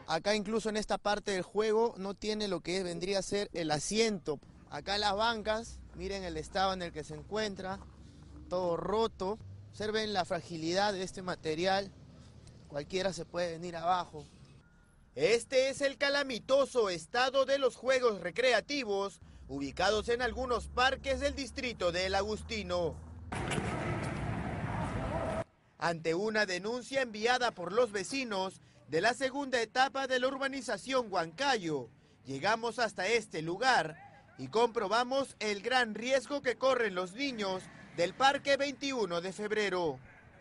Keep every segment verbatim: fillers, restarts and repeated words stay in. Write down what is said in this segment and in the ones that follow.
Acá incluso en esta parte del juego no tiene lo que vendría a ser el asiento. Acá las bancas, miren el estado en el que se encuentra, todo roto. Observen la fragilidad de este material, cualquiera se puede venir abajo. Este es el calamitoso estado de los juegos recreativos ubicados en algunos parques del distrito de El Agustino. Ante una denuncia enviada por los vecinos de la segunda etapa de la urbanización Huancayo, llegamos hasta este lugar y comprobamos el gran riesgo que corren los niños del Parque veintiuno de febrero.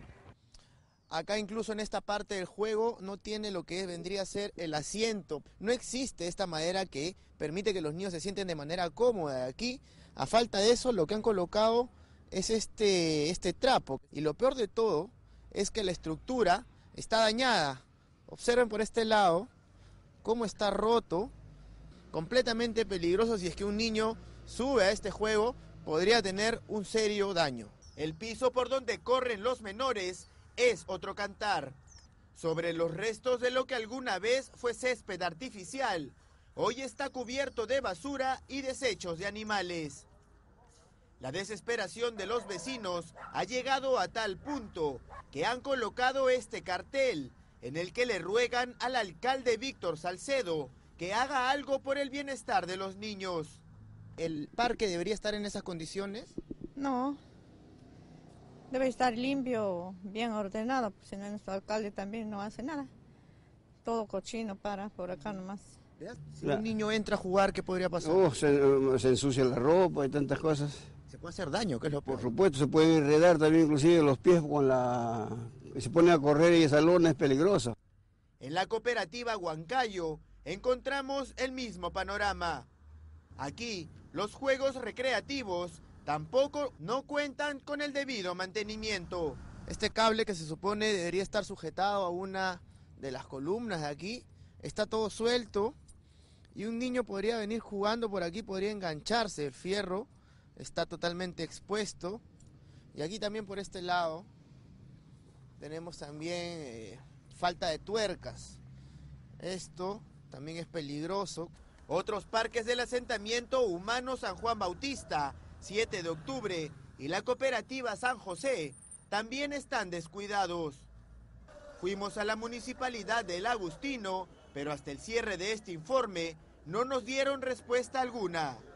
Acá incluso en esta parte del juego no tiene lo que vendría a ser el asiento. No existe esta madera que permite que los niños se sienten de manera cómoda. Aquí, a falta de eso, lo que han colocado es este, este trapo. Y lo peor de todo es que la estructura está dañada. Observen por este lado cómo está roto, completamente peligroso. Si es que un niño sube a este juego, podría tener un serio daño. El piso por donde corren los menores es otro cantar. Sobre los restos de lo que alguna vez fue césped artificial, hoy está cubierto de basura y desechos de animales. La desesperación de los vecinos ha llegado a tal punto que han colocado este cartel en el que le ruegan al alcalde Víctor Salcedo que haga algo por el bienestar de los niños. ¿El parque debería estar en esas condiciones? No. Debe estar limpio, bien ordenado, pues si no nuestro alcalde también no hace nada. Todo cochino para por acá nomás. Si un niño entra a jugar, ¿qué podría pasar? Oh, se, se ensucia la ropa y tantas cosas. Se puede hacer daño, ¿qué es lo peor? Por supuesto, se pueden enredar también inclusive los pies con la... Se pone a correr y esa lona es peligrosa. En la cooperativa Huancayo encontramos el mismo panorama. Aquí, los juegos recreativos tampoco no cuentan con el debido mantenimiento. Este cable que se supone debería estar sujetado a una de las columnas de aquí, está todo suelto y un niño podría venir jugando por aquí, podría engancharse. El fierro está totalmente expuesto. Y aquí también por este lado tenemos también eh, falta de tuercas. Esto también es peligroso. Otros parques del asentamiento humano San Juan Bautista, siete de octubre y la cooperativa San José también están descuidados. Fuimos a la municipalidad de El Agustino, pero hasta el cierre de este informe no nos dieron respuesta alguna.